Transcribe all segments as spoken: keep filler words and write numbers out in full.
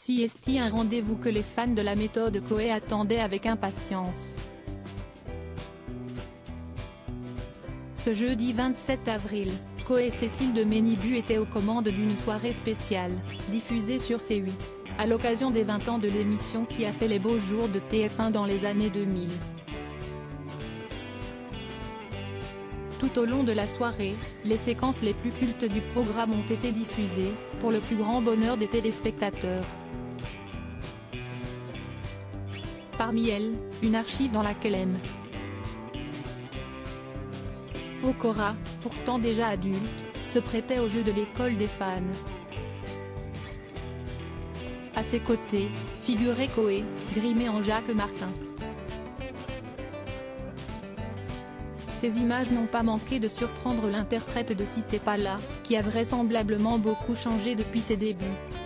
C S T, un rendez-vous que les fans de la méthode Koé attendaient avec impatience. Ce jeudi vingt-sept avril, Koé et Cécile de Ménibu étaient aux commandes d'une soirée spéciale, diffusée sur C huit, à l'occasion des vingt ans de l'émission qui a fait les beaux jours de T F un dans les années deux mille. Tout au long de la soirée, les séquences les plus cultes du programme ont été diffusées, pour le plus grand bonheur des téléspectateurs. Parmi elles, une archive dans laquelle M. Pokora, pourtant déjà adulte, se prêtait au jeu de l'école des fans. À ses côtés, figurait Koé, grimé en Jacques Martin. Ces images n'ont pas manqué de surprendre l'interprète de Si t'es pas là, qui a vraisemblablement beaucoup changé depuis ses débuts.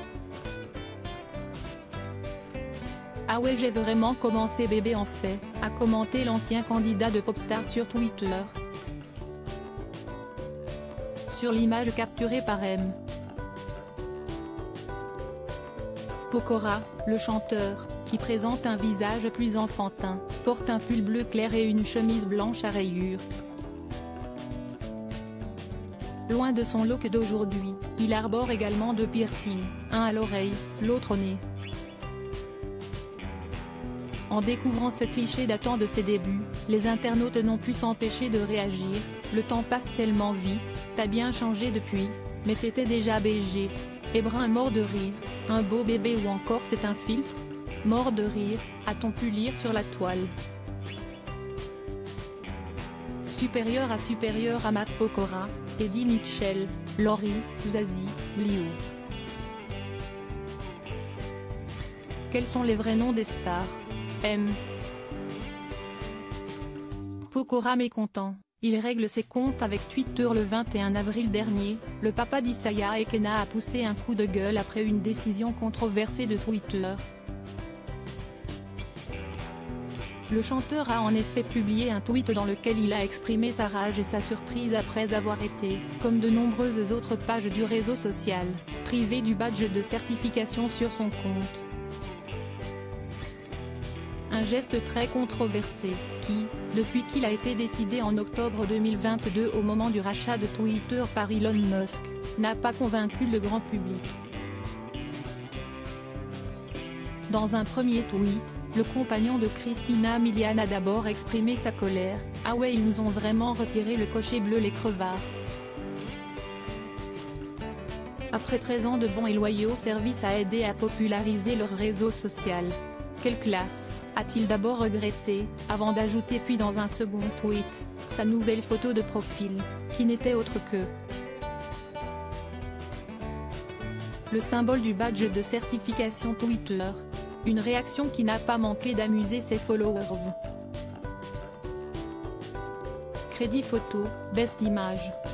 Ah ouais, j'ai vraiment commencé bébé en fait, a commenté l'ancien candidat de Popstar sur Twitter. Sur l'image capturée par M. Pokora, le chanteur, qui présente un visage plus enfantin, porte un pull bleu clair et une chemise blanche à rayures. Loin de son look d'aujourd'hui, il arbore également deux piercings, un à l'oreille, l'autre au nez. En découvrant ce cliché datant de ses débuts, les internautes n'ont pu s'empêcher de réagir. Le temps passe tellement vite, t'as bien changé depuis, mais t'étais déjà B G. Et brun mort de rire, un beau bébé ou encore c'est un filtre? Mort de rire, a-t-on pu lire sur la toile. Supérieur à supérieur à Matt Pokora, Eddie Mitchell, Laurie, Zazie, Liu. Quels sont les vrais noms des stars? M. Pokora mécontent, il règle ses comptes avec Twitter le vingt et un avril dernier. Le papa d'Isaiah Ekena a poussé un coup de gueule après une décision controversée de Twitter. Le chanteur a en effet publié un tweet dans lequel il a exprimé sa rage et sa surprise après avoir été, comme de nombreuses autres pages du réseau social, privé du badge de certification sur son compte. Un geste très controversé, qui, depuis qu'il a été décidé en octobre deux mille vingt-deux au moment du rachat de Twitter par Elon Musk, n'a pas convaincu le grand public. Dans un premier tweet, le compagnon de Christina Milian a d'abord exprimé sa colère. « Ah ouais, ils nous ont vraiment retiré le cocher bleu les crevards. Après treize ans de bons et loyaux services à aider à populariser leur réseau social. Quelle classe !» a-t-il d'abord regretté, avant d'ajouter puis dans un second tweet, sa nouvelle photo de profil, qui n'était autre que le symbole du badge de certification Twitter. Une réaction qui n'a pas manqué d'amuser ses followers. Crédit photo, best image.